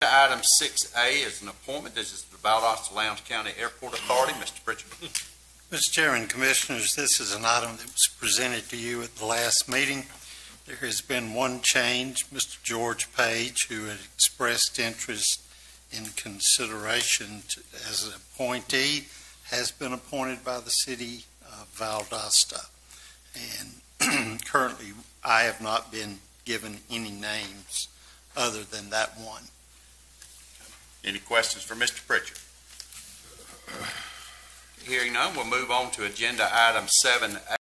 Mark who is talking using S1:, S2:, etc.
S1: Item 6A is an appointment. This is the Valdosta-Lowndes County Airport Authority. Mr. Pritchard.
S2: Mr. Chairman, Commissioners, this is an item that was presented to you at the last meeting. There has been one change. Mr. George Page, who had expressed interest in consideration as an appointee, has been appointed by the city of Valdosta. And currently, I have not been given any names other than that one.
S1: Any questions for Mr. Pritchard? Hearing none, we'll move on to agenda item 7A.